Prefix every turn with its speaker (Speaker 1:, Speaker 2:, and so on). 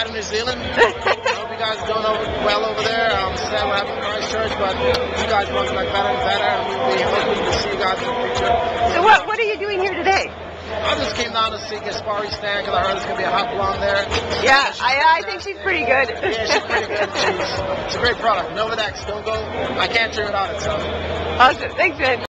Speaker 1: side of New Zealand. I hope you guys are doing well over there. Sad what happened in Christchurch, but you guys must be better and better, and we'll be hoping to see you guys in the future.
Speaker 2: So what are you doing here today?
Speaker 1: I just came down to see Gaspari stand because I heard there's going to be a hot blonde there.
Speaker 2: Yeah, I think she's pretty good.
Speaker 1: Yeah, she's pretty good. It's a great product. Novitex, don't go. I can't turn without it, so.
Speaker 2: Awesome. Thanks, man.